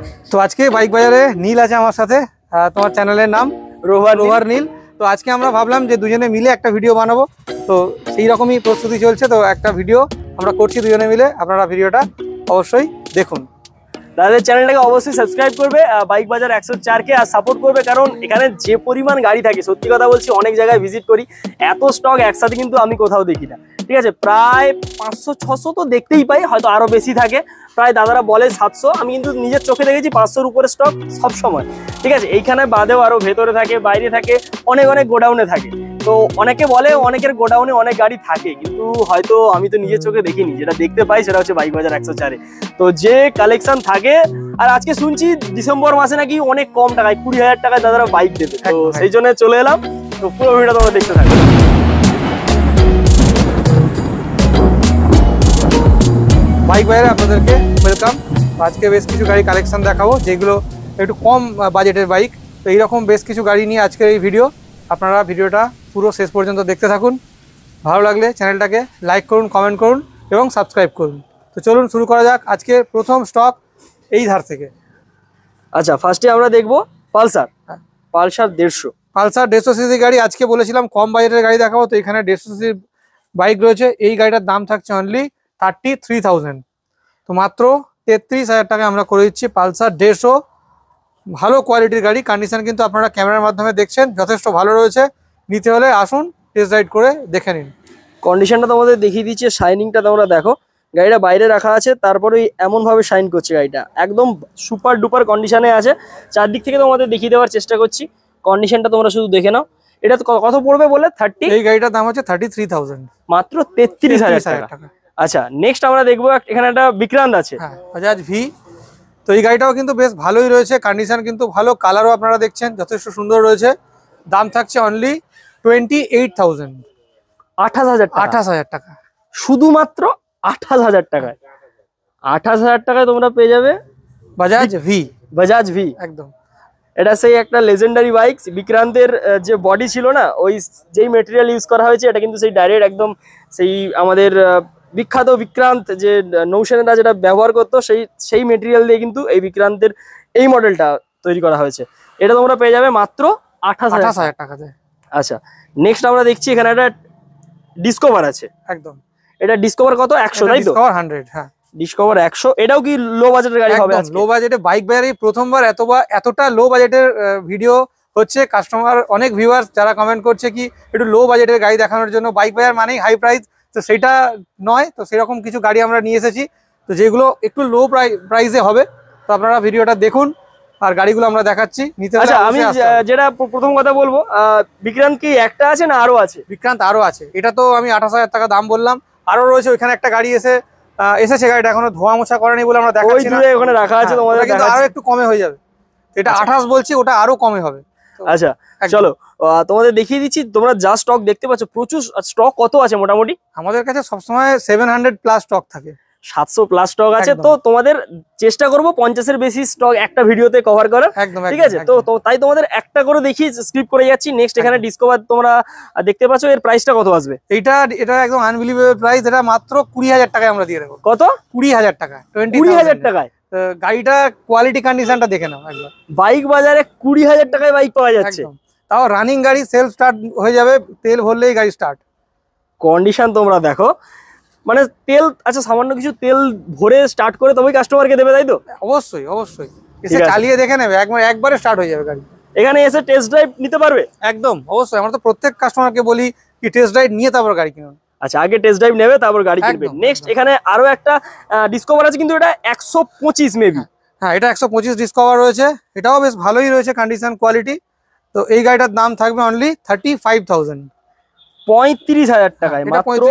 তো আজকে বাইক বাজারে নীল আছে আমার সাথে। তোমার চ্যানেলের নাম রোভার নীল। তো আজকে আমরা ভাবলাম যে দুজনে মিলে একটা ভিডিও বানাবো, তো সেই রকমই প্রস্তুতি চলছে। তো একটা ভিডিও আমরা করছি দুজনে মিলে, আপনারা ভিডিওটা অবশ্যই দেখুন। তাদের চ্যানেলটাকে অবশ্যই সাবস্ক্রাইব করবে, বাইক বাজার 104 কে আর সাপোর্ট করবে, কারণ এখানে যে পরিমাণ গাড়ি থাকে সত্যি কথা বলছি, অনেক জায়গায় ভিজিট করি, এত স্টক একসাথে কিন্তু আমি কোথাও দেখি না। ঠিক আছে, প্রায় 500-600 তো দেখতেই পাই, হয়তো আরো বেশি থাকে, প্রায় দাদারা বলে 700, আমি কিন্তু নিজের চোখে দেখেছি 500-র উপরে স্টক সব সময়। ঠিক আছে, এইখানে বাদেও আরো ভেতরে থাকে, বাইরে থাকে, অনেক গোডাউনে থাকে। তো অনেকে বলে অনেকের গোডাউনে অনেক গাড়ি থাকে, কিন্তু হয়তো আমি তো নিজের চোখে দেখিনি, যেটা দেখতে পাই সেটা হচ্ছে বাইক বাজার 104-এ। তো যে কালেকশন থাকে, আর আজকে শুনছি ডিসেম্বর মাসে নাকি অনেক কম টাকায় 20,000 টাকায় দাদারা বাইক দেবে, তো সেই জন্য চলে এলাম। তো পুরো ভিডিওটা তোমরা দেখতে থাকো। বাইক বাজারে আপনাদেরকে ওয়েলকাম। আজকে বেশ কিছু গাড়ি কালেকশন দেখাবো, যেগুলো একটু কম বাজেটের বাইক। তো এইরকম বেশ কিছু গাড়ি নিয়ে আজকের এই ভিডিও, আপনারা ভিডিওটা পুরো শেষ পর্যন্ত দেখতে থাকুন। ভালো লাগলে চ্যানেলটাকে লাইক করুন, কমেন্ট করুন এবং সাবস্ক্রাইব করুন। তো চলুন শুরু করা যাক। আজকে প্রথম স্টক এই ধার থেকে। আচ্ছা, ফার্স্টে আমরা দেখবো পালসার 150 সিসি গাড়ি। আজকে বলেছিলাম কম বাজেটের গাড়ি দেখাবো, তো এখানে 150 সিসি বাইক রয়েছে। এই গাড়িটার দাম থাকছে অনলি 33,000। তো মাত্র 33,000 টাকায় আমরা করে দিচ্ছি পালসার 150। ভালো কোয়ালিটির গাড়ি, কন্ডিশন কিন্তু আপনারা ক্যামেরার মাধ্যমে দেখছেন যথেষ্ট ভালো রয়েছে। নিতে হলে আসুন, টেস্ট রাইড করে দেখে নিন। কন্ডিশনটা তোমাদের দেখিয়ে দিচ্ছে, শাইনিংটা তোমরা দেখো। গাড়িটা বাইরে রাখা আছে, তারপরে এমন ভাবে শাইন করছে, গাড়িটা একদম সুপার ডুপার কন্ডিশনে আছে। চারদিক থেকে তোমাদের দেখিয়ে দেওয়ার চেষ্টা করছি, কন্ডিশনটা তোমরা শুধু দেখে নাও। এটা কত পড়বে বলে 30? এই গাড়িটার দাম হচ্ছে 33,000, মাত্র 33,000 টাকা। আচ্ছা, নেক্সট আমরা দেখবো এখানে একটা বিক্রান্ত আছে, বাজাজ ভি। তো এই গাড়িটাও কিন্তু বেশ ভালোই রয়েছে, কন্ডিশন কিন্তু ভালো, কালারও আপনারা দেখছেন যথেষ্ট সুন্দর রয়েছে। দাম থাকছে অনলি 28,000, 28,000 টাকা, শুধুমাত্র 28,000 টাকায়। 28,000 টাকায় তোমরা পেয়ে যাবে বাজাজ ভি। একদম, এটা সেই একটা লেজেন্ডারি বাইক। বিক্রান্তের যে বডি ছিল না, ওই যেই মেটেরিয়াল ইউজ করা হয়েছে, এটা কিন্তু সেই ডাইরেক্ট একদম সেই আমাদের বিখ্যাত বিক্রান্ত যে নৌসেনারা যেটা ব্যবহার করতো, সেই মেটেরিয়াল দিয়ে কিন্তু এই বিক্রান্তের এই মডেলটা তৈরি করা হয়েছে। এটা তোমরা পেয়ে যাবে মাত্র 28,000 টাকাতে। আচ্ছা, নেক্সট আমরা দেখছি এখানে একটা ডিসকভার আছে। একদম, এটা ডিসকভার কত? 100, তাই তো? ডিসকভার 100। হ্যাঁ, ডিসকভার 100। এটাও কি লো বাজেটের গাড়ি হবে? লো বাজেটে বাইক বাজারে প্রথমবার এতটা লো বাজেটের ভিডিও হচ্ছে। কাস্টমার অনেক ভিউয়ার্স যারা কমেন্ট করছে কি একটু লো বাজেটের গাড়ি দেখানোর জন্য, বাইক বাজার মানেই হাই প্রাইস, তো সেটা নয়। তো সেরকম কিছু গাড়ি আমরা নিয়ে এসেছি, তো যেগুলো একটু লো প্রাইসে হবে। তো আপনারা ভিডিওটা দেখুন, আর গাড়িগুলো আমরা দেখাচ্ছি। আচ্ছা, আমি যেটা প্রথম কথা বলবো, বিক্রান্ত কি একটা আছে না আরো আছে? বিক্রান্ত আরো আছে। এটা তো আমি 28,000 টাকা দাম বললাম, আরো রয়েছে। ওইখানে একটা গাড়ি এসেছে, গাড়িটা এখনো ধোয়া মোছা করেনি বলে আমরা দেখাচ্ছি না, ওখানে রাখা আছে, তোমাদের কিন্তু আরো একটু কমে হয়ে যাবে। এটা 28 বলছি, ওটা আরো কমে হবে। আচ্ছা চলো তোমাদের দেখিয়ে দিচ্ছি। তোমরা যা স্টক দেখতে পাচ্ছ, প্রচুর স্টক। কত আছে মোটামুটি? আমাদের কাছে সবসময় 700+ স্টক থাকে, 700+ স্টক আছে। তো তোমাদের চেষ্টা করবো 50-এর বেশি স্টক একটা ভিডিওতে কভার করার। ঠিক আছে, তো তাই তোমাদের একটা করে দেখি স্কিপ করে যাচ্ছি। নেক্সট এখানে ডিসকভার তোমরা দেখতে পাচ্ছ, এর প্রাইসটা কত আসবে? এটা একদম আনবিলিভেবল প্রাইস। এটা মাত্র 20,000 টাকায় আমরা দিয়ে দেবো। কত? 20,000 টাকা। 20,000 টাকায় গাড়িটা কোয়ালিটি কন্ডিশনটা দেখে নাও একবার। বাইক বাজারে 20,000 টাকায় বাইক পাওয়া যাচ্ছে, তাও রানিং গাড়ি, সেলফ স্টার্ট হয়ে যাবে, তেল ভরলেই গাড়ি স্টার্ট। কন্ডিশন তোমরা দেখো, মানে তেল, আচ্ছা সামান্য কিছু তেল ভরে স্টার্ট করে তবেই কাস্টমারকে দেবে, তাই তো? অবশ্যই অবশ্যই, এসে চালিয়ে দেখে নেবে, একবারে স্টার্ট হয়ে যাবে গাড়ি। এখানে এসে টেস্ট ড্রাইভ নিতে পারবে? একদম অবশ্যই, আমরা তো প্রত্যেক কাস্টমারকে বলি কি টেস্ট ড্রাইভ নিয়ে তারপর গাড়ি কিনুন। আচ্ছা, আগে টেস্ট ড্রাইভ নেবে, তারপর গাড়ি কিনবে। নেক্সট এখানে আরো একটা ডিসকভার আছে, কিন্তু এটা 125 মেবি। হ্যাঁ, এটা 125 ডিসকভার রয়েছে। এটাও বেশ ভালোই রয়েছে, কন্ডিশন কোয়ালিটি। তো এই গাড়িটার দাম থাকবে অনলি 35,000, 35,000 টাকায়।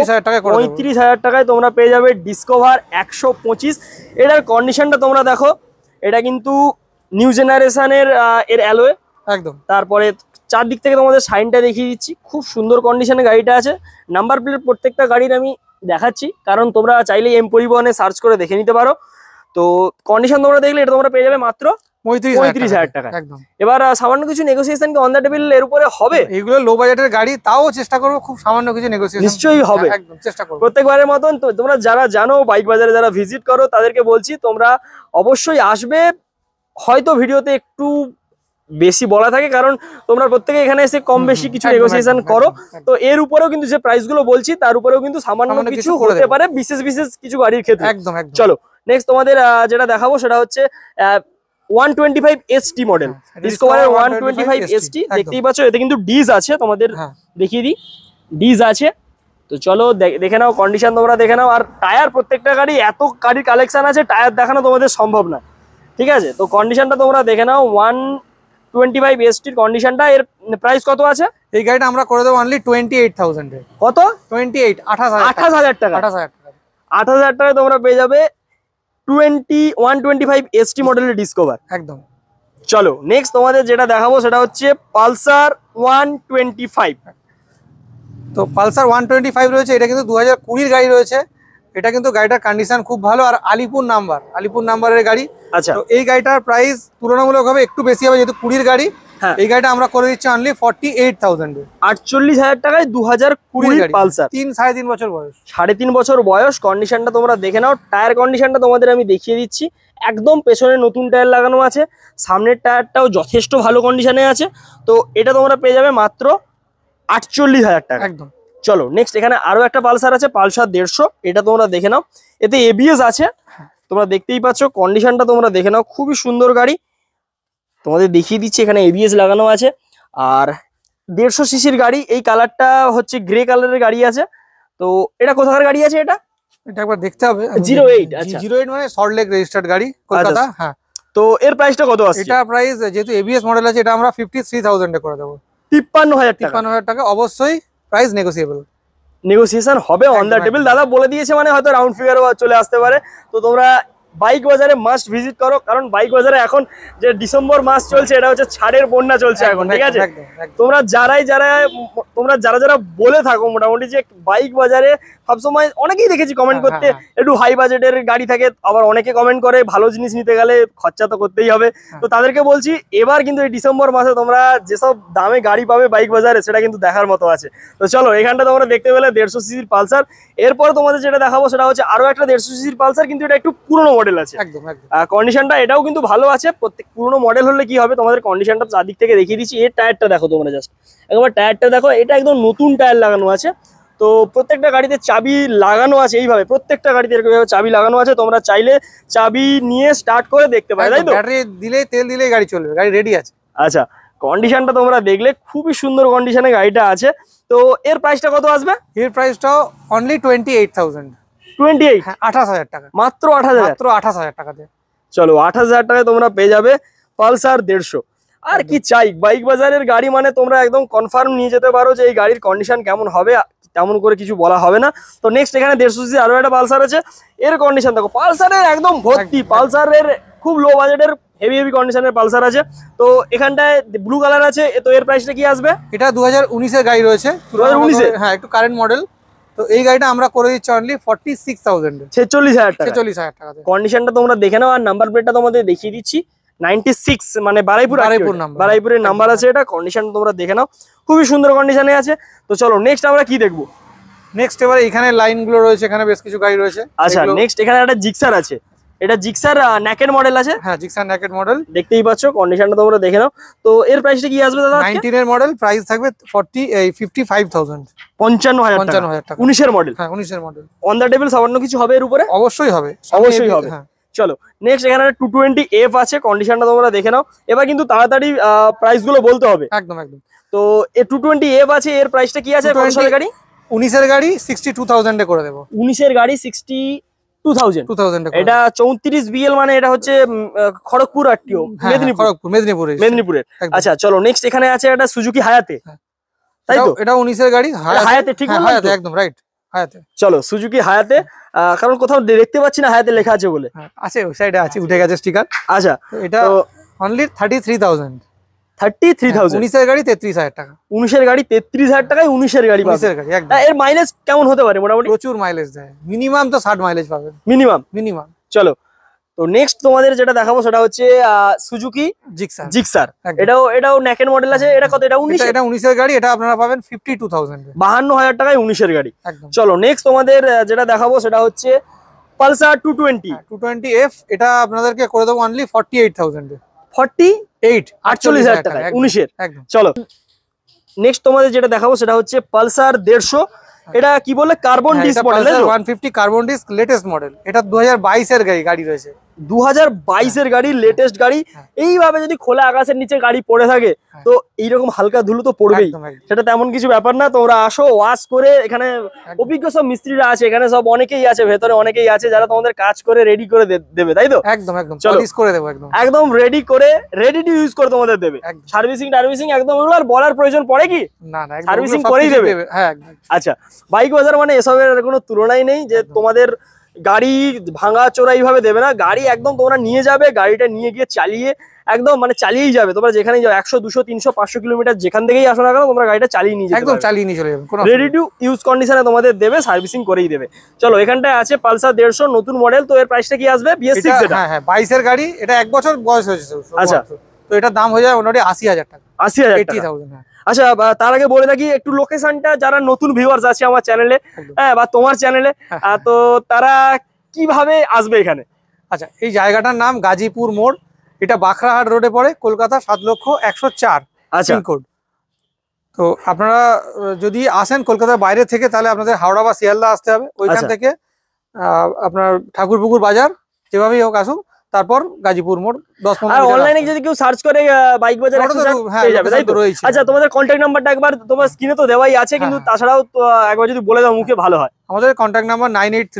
35,000 টাকায় তোমরা পেয়ে যাবে ডিসকভার 125। এটার কন্ডিশনটা তোমরা দেখো, এটা কিন্তু নিউ জেনারেশনের এর অ্যালয়। একদম, তারপরে চারদিক থেকে তোমাদের সাইনটা দেখিয়ে দিচ্ছি, খুব সুন্দর কন্ডিশনে গাড়িটা আছে। নাম্বার প্লেট প্রত্যেকটা গাড়ির আমি দেখাচ্ছি, কারণ তোমরা চাইলে এম পরিবহনে সার্চ করে দেখে নিতে পারো। তো কন্ডিশন তোমরা দেখলে এটা তোমরা পেয়ে যাবে মাত্র 35,000 টাকা। এবার সামান্য কিছু নেগোসিয়েশন কি অন দ্য টেবিল এর উপরে হবে? এগুলো লো বাজেটের গাড়ি, তাও চেষ্টা করবো খুব সামান্য কিছু নেগোসিয়েশন নিশ্চয়ই হবে, একদম চেষ্টা করবো প্রত্যেকবারের মতন। তো তোমরা যারা জানো বাইক বাজারে যারা ভিজিট করো, তাদেরকে বলছি তোমরা অবশ্যই আসবে, হয়তো ভিডিওতে একটু বেশি বলা থাকে, কারণ তোমরা প্রত্যেকে এখানে এসে কম বেশি কিছু নেগোসিয়েশন করো। তো এর উপরেও কিন্তু যে প্রাইস গুলো বলছি তার উপরেও কিন্তু সামান্য কিছু হতে পারে বিশেষ বিশেষ কিছু গাড়ির ক্ষেত্রে। একদম। চলো নেক্সট তোমাদের যেটা দেখাবো সেটা হচ্ছে 125 ST মডেল, ডিসকভারের 125 ST। দেখতেই পাচ্ছ এতে কিন্তু ডিজ আছে, তোমাদের দেখিয়ে দিই, ডিজ আছে। তো চলো দেখে নাও, কন্ডিশন তোমরা দেখে নাও। আর টায়ার, প্রত্যেকটা গাড়ি এত গাড়ির কালেকশন আছে, টায়ার দেখানো তোমাদের সম্ভব না, ঠিক আছে? তো কন্ডিশনটা তোমরা দেখে নাও 125 ST এর কন্ডিশনটা। এর প্রাইস কত আছে? এই গাড়িটা আমরা করে দেবো অনলি 28,000 এ। কত? 28,000 টাকা। 28,000 টাকায় তোমরা পেয়ে যাবে 125 ST মডেলের ডিসকভার। একদম। চলো নেক্সট তোমাদের যেটা দেখাবো সেটা হচ্ছে পালসার 125। তো পালসার 125 রয়েছে, এটা কিন্তু 2020 গাড়ি রয়েছে। এটা কিন্তু গাড়িটার কন্ডিশন খুব ভালো, আর আলিপুর নাম্বারের গাড়ি। আচ্ছা, তো এই গাড়িটার প্রাইস তুলনামূলকভাবে একটু বেশি হবে, যেহেতু 20 গাড়ি। এই গাড়িটা আমরা করে দিচ্ছি অনলি 48,000 এ। 48,000 টাকায় 2020 পালসার, 3.5 বছর বয়স, 3.5 বছর বয়স। কন্ডিশনটা তোমরা দেখে নাও। টায়ার কন্ডিশনটা তোমাদের আমি দেখিয়ে দিচ্ছি, একদম পেছনে নতুন টায়ার লাগানো আছে, সামনের টায়ারটাও যথেষ্ট ভালো কন্ডিশনে আছে। তো এটা তোমরা পেয়ে যাবে মাত্র 48,000 টাকা। একদম। চলো নেক্সট এখানে আরো একটা পালসার আছে, পালসার 150। এটা তোমরা দেখে নাও, এতে ABS আছে, তোমরা দেখতেই পাচ্ছ। কন্ডিশনটা তোমরা দেখে নাও, খুবই সুন্দর গাড়ি। তোমাদের দেখিয়ে দিচ্ছি, এখানে ABS লাগানো আছে। আর 150 সিসির গাড়ি, এই কালারটা হচ্ছে গ্রে কালারের গাড়ি আছে। তো এটা কোথাকার গাড়ি আছে? এটা একবার দেখতে হবে। 08। আচ্ছা, 08 মানে সল্টলেক রেজিস্টার্ড গাড়ি, কলকাতা। হ্যাঁ। তো এর প্রাইসটা কত আছে? এটা প্রাইস যেহেতু ABS মডেল আছে, এটা আমরা 53,000 এ করে দেবো। 53,000 টাকা। অবশ্যই প্রাইস নেগোসিয়েশন হবে অন দ্য টেবিল। দাদা বলে দিয়েছে মানে হয়তো রাউন্ড ফিগারও চলে আসতে পারে। তো তোমরা বাইক বাজারে মাস্ট ভিজিট করো, কারণ বাইক বাজারে এখন যে ডিসেম্বর মাস চলছে, এটা হচ্ছে ছাড়ের বন্যা চলছে এখন, ঠিক আছে? তোমরা যারা বলে থাকো মোটামুটি যে বাইক বাজারে সবসময়, অনেকেই দেখেছি কমেন্ট করতে একটু হাই বাজেটের গাড়ি থাকে, আবার অনেকে কমেন্ট করে ভালো জিনিস নিতে গেলে খরচা তো করতেই হবে। তো তাদেরকে বলছি, এবার কিন্তু এই ডিসেম্বর মাসে তোমরা যেসব দামে গাড়ি পাবে বাইক বাজারে, সেটা কিন্তু দেখার মতো আছে। তো চলো এখানটা তোমরা দেখতে পেলে 150 সিসির পালসার। এরপর তোমাদের যেটা দেখাবো সেটা হচ্ছে আরো একটা 150 সিসির পালসার, কিন্তু এটা একটু পুরনো মডেল আছে। একদম। কন্ডিশনটা এটাও কিন্তু ভালো আছে। প্রত্যেক পুরনো মডেল হলে কি হবে, তোমাদের কন্ডিশনটা চারদিক থেকে দেখিয়ে দিচ্ছি। এর টায়ারটা দেখো তোমরা, জাস্ট একবার টায়ারটা দেখো, এটা একদম নতুন টায়ার লাগানো আছে। তো প্রত্যেকটা গাড়িতে চাবি লাগানো আছে, এইভাবে প্রত্যেকটা গাড়িতে এরকম চাবি লাগানো আছে। তোমরা চাইলে চাবি নিয়ে স্টার্ট করে দেখতে পারো, তাই তো? ব্যাটারি দিলে, তেল দিলে গাড়ি চলবে, গাড়ি রেডি আছে। আচ্ছা, কন্ডিশনটা তোমরা দেখলে খুবই সুন্দর কন্ডিশনে গাড়িটা আছে। তো এর প্রাইসটা কত আসবে? এর প্রাইসটাও অনলি 28,000। 28? 28,000 টাকা। মাত্র 8,000? মাত্র 28,000 টাকাতে। চলো 8,000 টাকায় তোমরা পেয়ে যাবে পালসার 150। আর কি চাই, বাইক বাজারের গাড়ি মানে তোমরা একদম কনফার্ম নিয়ে যেতে পারো যে এই গাড়ির কন্ডিশন কেমন হবে, তেমন করে কিছু বলা হবে না। তো নেক্সট এখানে 150 সিসি আরো একটা পালসার আছে। এর কন্ডিশন দেখো, পালসারের একদম ভর্তি, পালসারের খুব লো বাজেটের হেভি কন্ডিশনের পালসার আছে। তো এখানটায় ব্লু কালার আছে। তো এর প্রাইসটা কি আসবে? এটা 2019 এর গাড়ি রয়েছে। 2019? হ্যাঁ, একটু কারেন্ট মডেল। তো এই গাড়িটা আমরা করে দিচ্ছি অনলি 46,000 এ। 46,000 টাকা। 46,000 টাকাতে। কন্ডিশনটা তোমরা দেখে নাও। আর নাম্বার প্লেটটা তোমাদের দেখিয়ে দিচ্ছি, 96 মানে বারাইপুরের নাম্বার আছে এটা। কন্ডিশন তোমরা দেখে নাও, খুবই সুন্দর কন্ডিশনে আছে। তো চলো নেক্সট আমরা কি দেখবো? নেক্সট এবারে এখানে লাইনগুলো রয়েছে, এখানে বেশ কিছু গাড়ি রয়েছে। আচ্ছা, নেক্সট এখানে একটা জিক্সার আছে। এটা জিক্সার নেকেড মডেল আছে। হ্যাঁ, জিক্সার নেকেড মডেল, দেখতেই পাচ্ছ। কন্ডিশনটা তোমরা দেখে নাও। তো এর প্রাইসটা কি আসবে দাদা? 19 এর মডেল, প্রাইস থাকবে 55,000। 55,000 টাকা। 19 এর মডেল। হ্যাঁ, 19 এর মডেল। অন দা টেবিল সামান্য কিছু হবে এর উপরে? অবশ্যই হবে, অবশ্যই হবে। চলো নেক্সট এখানে 220F আছে। কন্ডিশনটা তোমরা দেখে নাও। এবার কিন্তু তাড়াতাড়ি প্রাইস গুলো বলতে হবে। একদম। তো এই 220F আছে, এর প্রাইসটা কি আছে? কত সালের গাড়ি? 19 এর গাড়ি, 62,000 এ করে দেবো। 19 এর গাড়ি 62,000। এটা 34 BL, মানে এটা হচ্ছে খড়গপুর আরটিও, মেদিনীপুরের। আচ্ছা চলো নেক্সট এখানে আছে একটা সুজুকি হায়াতে, তাই তো? এটা 19 এর গাড়ি, হায়াতে, ঠিক বললাম? হায়াতে, একদম রাইট, হায়াতে। চলো সুজুকি হায়াতে, কারণ কোথাও দেখতে পাচ্ছি না হায়াতে লেখা আছে বলে। আছে, ওই সাইডে আছে, উঠে গেছে স্টিকার। আচ্ছা, এটা অনলি 33,000। 33,000। 19 এর গাড়ি 33,000 টাকা। 19 এর গাড়ি 33,000 টাকায় 19 এর গাড়ি পাবে। এর মাইলেজ কেমন হতে পারে? মোটামুটি প্রচুর মাইলেজ দেয়, মিনিমাম তো 60 মাইলেজ পাবে, মিনিমাম। চলো তো নেক্সট তোমাদের যেটা দেখাবো সেটা হচ্ছে সুজুকি জিক্সার। এটাও নেকেড মডেল আছে। এটা কত? এটা 19? এটা 19 এর গাড়ি, এটা আপনারা পাবেন 52,000 এ। 52,000 টাকায় 19 এর গাড়ি। চলো নেক্সট তোমাদের যেটা দেখাবো সেটা হচ্ছে পালসার 220F। এটা আপনাদেরকে করে দেবো অনলি 48,000 এ। 48,000 টাকা 19-এর। একদম। চলো নেক্সট তোমাদের যেটা দেখাবো সেটা হচ্ছে পালসার 150। এটা কি বলে carbon disc model, 150 carbon disc latest model. এটা 2022 এর গাড়ি রয়েছে, 2022 এর গাড়ি, লেটেস্ট গাড়ি। এইভাবে যদি খোলা আকাশের নিচে গাড়ি পড়ে থাকে তো এইরকম হালকা ধুলো তো পড়বেই, সেটা তেমন কিছু ব্যাপার না। তোমরা আসো, ওয়াশ করে, এখানে অভিজ্ঞ সব মিস্ত্রিরা আছে, এখানে সব অনেকেই আছে, ভেতরে অনেকেই আছে যারা তোমাদের কাজ করে রেডি করে দেবে, তাই তো? একদম একদম পলিশ করে দেবো, একদম রেডি করে, রেডি টু ইউজ করে তোমাদের দেবে। সার্ভিসিং টার্ভিসিং একদম এগুলো আর বলার প্রয়োজন পড়ে কি? না না, সার্ভিসিং করেই দেবে। হ্যাঁ। আচ্ছা, বাইক বাজার মানে এসবের কোনো তুলনাই নেই যে তোমাদের গাড়ি ভাঙা চোরা এইভাবে দেবে না। গাড়ি একদম তোমরা নিয়ে যাবে, গাড়িটা নিয়ে গিয়ে চালিয়ে একদম মানে চালিয়েই যাবে। তোমরা যেখানেই যাও 100 200 300 500 কিলোমিটার যেখান থেকেই আসো না কেন, তোমরা গাড়িটা চালিয়ে নিয়ে যাবে, একদম চালিয়ে নিয়ে চলে যাবে। রেডি টু ইউজ কন্ডিশনে তোমাদের দেবে, সার্ভিসিং করেই দেবে। চলো এখানটায় আছে পালসার 150 নতুন মডেল। তো এর প্রাইসটা কি আসবে? BS6 এটা। হ্যাঁ 22 এর গাড়ি, এটা 1 বছর বয়স হয়েছে। আচ্ছা, তো এটা দাম হয়ে যায় মোটামুটি 80,000 টাকা। 80,000 টাকা। আচ্ছা, তার আগে বলে রাখি একটু লোকেশনটা, যারা নতুন ভিউয়ার্স আছে আমার চ্যানেলে, হ্যাঁ, বা তোমার চ্যানেলে, তো তারা কিভাবে আসবে এখানে? আচ্ছা, এই জায়গাটার নাম গাজীপুর মোড়। এটা বাখরাহাট রোডে পড়ে, কলকাতা 7,01,004 পিনকোড। তো আপনারা যদি আসেন কলকাতার বাইরে থেকে, তাহলে আপনাদের হাওড়া বা শিয়ালদা আসতে হবে। ওইখান থেকে আপনার ঠাকুরপুকুর বাজার যেভাবেই হোক আসুন, তারপর গাজীপুর মোড় 10-15 আর অনলাইনে যদি কেউ সার্চ করে বাইক বাজার পেয়ে যাবে, তাই তো? আচ্ছা, তোমাদের কন্ট্যাক্ট নাম্বারটা একবার তোমার স্ক্রিনে তো দেওয়াই আছে, কিন্তু তাছাড়াও একবার যদি বলে দাও মুখে ভালো হয়। আমাদের কন্ট্যাক্ট নাম্বার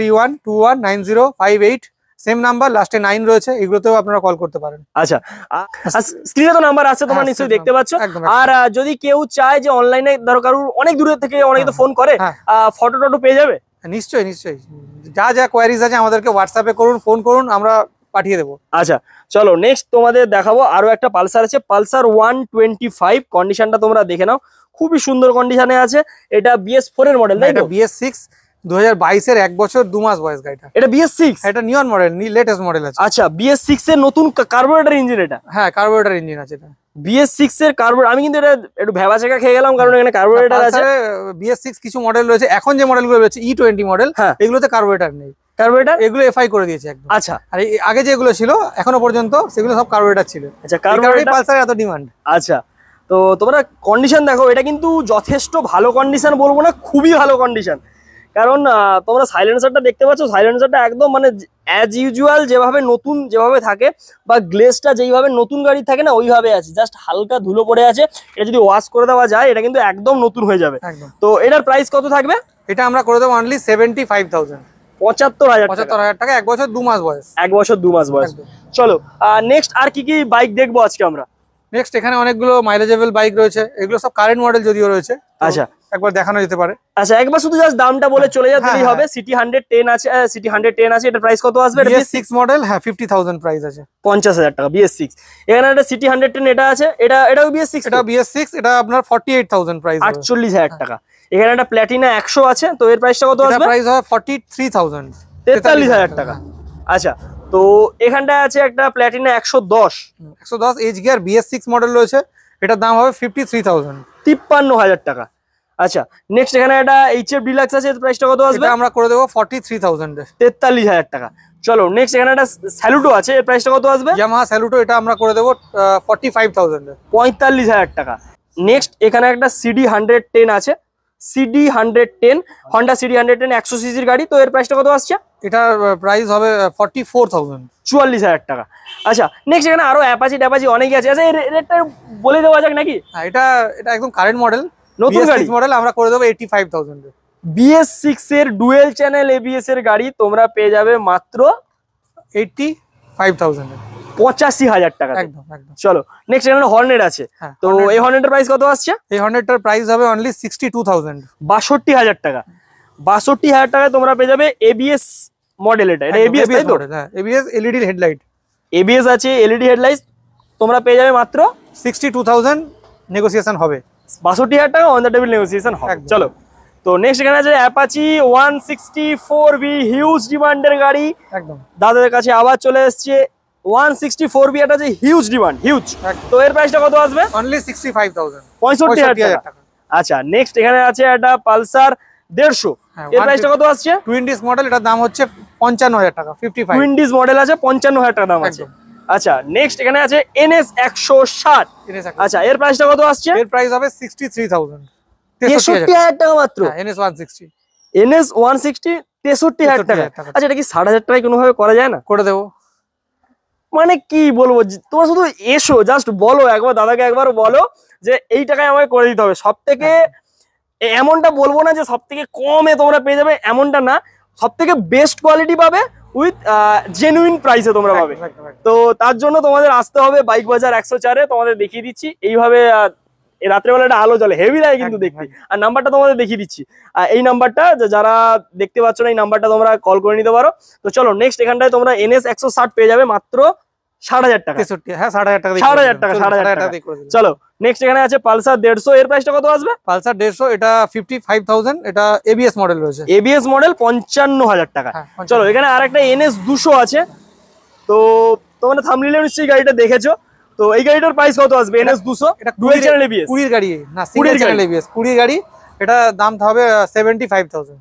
9831219058, সেম নাম্বার, লাস্টে 9 রয়েছে। এগুলোতেও আপনারা কল করতে পারেন। আচ্ছা, স্ক্রিনে তো নাম্বার আছে, তোমরা নিশ্চয়ই দেখতে পাচ্ছ। আর যদি কেউ চায় যে অনলাইনে, ধরো কারোর অনেক দূরে থেকে অনেকে তো ফোন করে, ফটো টটো পেয়ে যাবে? নিশ্চয়ই নিশ্চয়ই, যা যা কোয়ারিজ আছে আমাদেরকে হোয়াটসঅ্যাপে করুন, ফোন করুন, আমরা পাঠিয়ে দেবো। আচ্ছা, চলো নেক্সট তোমাদের দেখাবো আরো একটা পালসার আছে, পালসার 125। কন্ডিশনটা তোমরা দেখে নাও, খুবই সুন্দর কন্ডিশনে আছে। এটা BS4 এর মডেল, তাই তো? BS6 2022 এর 1 বছর 2 মাস বয়স গাড়িটা। এটা BS6, এটা নিয়ন মডেল, লেটেস্ট মডেল আছে। আচ্ছা, BS6 এর নতুন কার্বোরেটর ইঞ্জিন এটা? হ্যাঁ, কার্বোরেটর ইঞ্জিন আছে এটা। BS6 এর কার্বোরেটর, আমি কিন্তু এটা একটু ভেবাচাকা খেয়ে গেলাম, কারণ এখানে কার্বোরেটর আছে। BS6 কিছু মডেল রয়েছে, এখন যে মডেলগুলো রয়েছে E20 মডেল, এগুলোতে কার্বোরেটর নেই। কার্বোরেটর এগুলো FI করে দিয়েছে একদম। আচ্ছা, আর আগে যেগুলো ছিল এখনো পর্যন্ত, সেগুলো সব কার্বোরেটর ছিল। আচ্ছা, কার্বোরেটর পালসার এত ডিমান্ড। আচ্ছা, তো তোমরা কন্ডিশন দেখো, এটা কিন্তু যথেষ্ট ভালো কন্ডিশন, বলবো না খুবই ভালো কন্ডিশন। কারণ তোমরা সাইলেন্সারটা দেখতে পাচ্ছ, সাইলেন্সারটা একদম মানে অ্যাজ ইউজুয়াল যেভাবে নতুন যেভাবে থাকে, বা গ্লেসটা যেইভাবে নতুন গাড়ি থাকে না, ওইভাবে আছে। জাস্ট হালকা ধুলো পড়ে আছে, এটা যদি ওয়াশ করে দেওয়া যায় এটা কিন্তু একদম নতুন হয়ে যাবে। তো এটার প্রাইস কত থাকবে? এটা আমরা করে দেবো অনলি 75,000, 75,000 টাকা। 1 বছর 2 মাস বয়স। 1 বছর 2 মাস বয়স। চলো নেক্সট আর কি কি বাইক দেখবো আজকে আমরা? নেক্সট এখানে অনেকগুলো মাইলেজেবল বাইক রয়েছে, এগুলো সব কারেন্ট মডেল যদিও রয়েছে। আচ্ছা, একবার দেখানো যেতে পারে। আচ্ছা, একবার শুধু জাস্ট দামটা বলে চলে যাবেই হবে। সিটি 110 আছে, সিটি 110 আছে। এটা প্রাইস কত আসবে? এটা BS6 মডেল, হ্যাঁ 50,000 প্রাইস আছে, 50,000 টাকা BS6। এখানে একটা সিটি 110 এটা আছে, এটাও BS6। এটা BS6, এটা আপনার 48,000 প্রাইস, 48,000 টাকা। এখানে একটা প্ল্যাটিনা 100 আছে, তো এর প্রাইসটা কত আসবে? প্রাইস হবে 43,000, 43,000 টাকা। আচ্ছা, তো এখানটায় আছে একটা Platina 110 age gear BS6 model রয়েছে, এটার দাম হবে 53,000, 53,000 টাকা। আচ্ছা, নেক্সট এখানে একটা HF ডিলাক্স আছে, এর প্রাইসটা কত আসবে? এটা আমরা করে দেবো 43,000, 43,000 টাকা। চলো নেক্সট এখানে একটা স্যালুটো আছে, এর প্রাইসটা কত আসবে? ইয়ামাহা স্যালুটো, এটা আমরা করে দেবো 45,000, 45,000 টাকা। নেক্সট এখানে একটা CD 110 আছে, CD 110, হন্ডা CD 110 100 সিসির গাড়ি। তো এর প্রাইসটা কত আসছে? এটার প্রাইস হবে 44,000, 44,000 টাকা। আচ্ছা, নেক্সট এখানে আরো অ্যাপাচি অনেকই আছে। আচ্ছা, এই রেটটা বলে দেওয়া যাক নাকি? এটা একদম কারেন্ট মডেল, নতুন গাড়ি মডেল, আমরা করে দেবো 85,000, BS6 এর ডুয়েল চ্যানেল ABS এর গাড়ি তোমরা পেয়ে যাবে মাত্র 85,000, 85,000 টাকা। একদম একদম। চলো নেক্সট এখানে হর্নেট আছে, তো এই হর্নেটের প্রাইস কত আসছে? এই হর্নেটটার প্রাইস হবে অনলি 62,000, 62,000 টাকা। 62,000 টাকায় তোমরা পেয়ে যাবে ABS মডেল। এটা ABS, তাই তো? হ্যাঁ, ABS LED হেডলাইট, ABS আছে, LED হেডলাইট, তোমরা পেয়ে যাবে মাত্র 62,000, নেগোসিয়েশন হবে। 62,000 টাকা অন দ্য টেবিল নেগোসিয়েশন হবে। চলো, তো নেক্সট এখানে আছে অ্যাপাচি 164V, হিউজ ডিমান্ডের গাড়ি। একদম, দাদাদের কাছে আবার চলে এসছে 164V, এটা যে হিউজ ডিমান্ড, হিউজ। তো এর প্রাইসটা কত আসবে? অনলি 65,000, 65,000 টাকা। আচ্ছা, নেক্সট এখানে আছে একটা পালসার 150, এর প্রাইসটা কত আসছে? টুইন ডিস্ক মডেল, এটার দাম হচ্ছে 55,000 টাকা, 55। টুইন ডিস্ক মডেল আছে, 55,000 টাকা দাম আছে। আচ্ছা নেক্সট এখানে আছে NS 160। আচ্ছা এর প্রাইসটা কত আসছে? এর প্রাইস হবে 63,000, 63,000 টাকা মাত্র। NS 160। NS 160 63,000 টাকা। আচ্ছা এটা কি 60,000 টাকায় কোনোভাবে করা যায় না? করে দেবো। মানে কি বলবো, তোমরা শুধু এসো, জাস্ট বলো একবার, দাদাকে একবার বলো যে এই টাকায় আমাকে করে দিতে হবে। সব থেকে এমনটা বলবো না যে সব থেকে কমে তোমরা পেয়ে যাবে, এমনটা না, সব থেকে বেস্ট কোয়ালিটি পাবে উইথ জেনুইন প্রাইসে তোমরা পাবে। তো তার জন্য তোমাদের আসতে হবে বাইক বাজার 104-এ। তোমাদের দেখিয়ে দিচ্ছি এইভাবে, এই রাত্রেবেলা একটা আলো জ্বলে, হেভি লাগে কিন্তু দেখতে। আর নাম্বারটা তোমাদের দেখিয়ে দিচ্ছি, এই নাম্বারটা যারা দেখতে পাচ্ছ না, এই নাম্বারটা তোমরা কল করে নিতে পারো। তো চলো নেক্সট এখানটায় তোমরা NS 160 পেয়ে যাবে মাত্র 60,000 টাকা। 63, হ্যাঁ 60,000 টাকা। 60,000 টাকা, 60,000 টাকা। চলো নেক্সট এখানে আছে পালসার 150। এর প্রাইসটা কত আসবে? পালসার 150, এটা 55,000, এটা ABS মডেল রয়েছে। ABS মডেল 55,000 টাকা। চলো এখানে আর একটা NS 200 আছে। তো তোমরা থাম্বনেইলে নিশ্চয়ই গাড়িটা দেখেছো। তো এই গাড়িটার প্রাইস কত আসবে? NS 200, এটা ডুয়াল চ্যানেল ABS। 20 গাড়ি না, সিঙ্গেল চ্যানেল ABS 20 গাড়ি। এটা দাম হবে 75,000।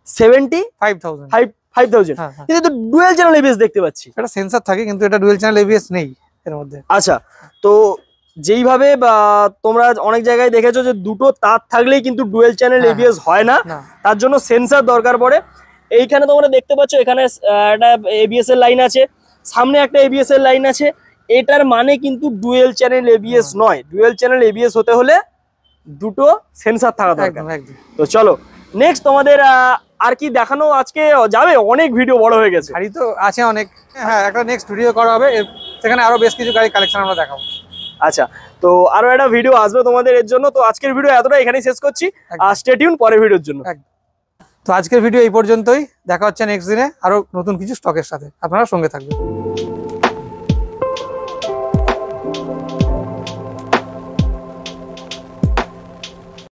75,000। কিন্তু তো ডুয়াল চ্যানেল ABS দেখতে পাচ্ছি। এটা সেন্সর থাকে কিন্তু এটা ডুয়াল চ্যানেল ABS নেই এর মধ্যে। আচ্ছা, তো যেইভাবে তোমরা অনেক জায়গায় দেখেছো যে দুটো তার থাকলেই কিন্তু ডুয়াল চ্যানেল ABS হয় না, তার জন্য সেন্সর দরকার পড়ে। এইখানে তোমরা দেখতে পাচ্ছ এখানে একটা ABS এর লাইন আছে, সামনে একটা ABS এর লাইন আছে। এটার মানে কিন্তু ডুয়াল চ্যানেল ABS নয়। ডুয়াল চ্যানেল ABS হতে হলে দুটো সেন্সর থাকা দরকার। তো চলো নেক্সট তোমাদের আর কি দেখানো আজকে যাবে, অনেক ভিডিও বড় হয়ে গেছে, গাড়ি তো আছে অনেক। হ্যাঁ একটা নেক্সট ভিডিও করা হবে, সেখানে আরো বেশ কিছু গাড়ি কালেকশন আমরা দেখাবো। আচ্ছা, তো আরো একটা ভিডিও আসবে তোমাদের এর জন্য। তো আজকের ভিডিও এতটা এখানেই শেষ করছি, আর স্টে টিউন পরের ভিডিওর জন্য। তো আজকের ভিডিও এই পর্যন্তই, দেখা হচ্ছে নেক্সট দিনে আরো নতুন কিছু স্টকের সাথে। আপনারা সঙ্গে থাকবেন।